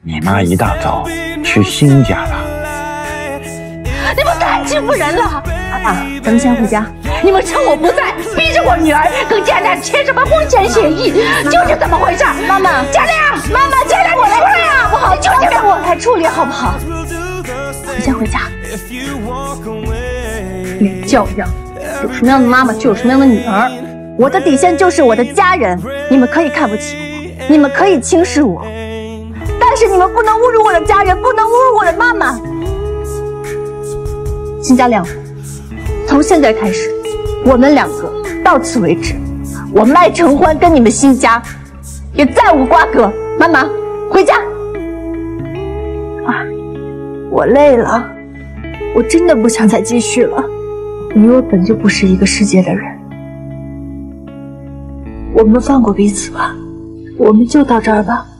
你妈一大早去新家了。 你们太欺负人了！爸，咱们先回家。你们趁我不在，逼着我女儿跟佳亮签什么婚前协议，究竟怎么回事？妈妈，佳亮，妈妈，佳亮，我来处理好不好？就让我来处理好不好？你先回家。没教养，有什么样的妈妈就有什么样的女儿。我的底线就是我的家人。你们可以看不起我，你们可以轻视我，但是你们不能侮辱我的家人，不能侮辱我的妈妈。辛佳亮，从现在开始，我们两个到此为止。我麦承欢跟你们辛家也再无瓜葛。妈妈，回家。我累了，我真的不想再继续了。你我本就不是一个世界的人，我们放过彼此吧，我们就到这儿吧。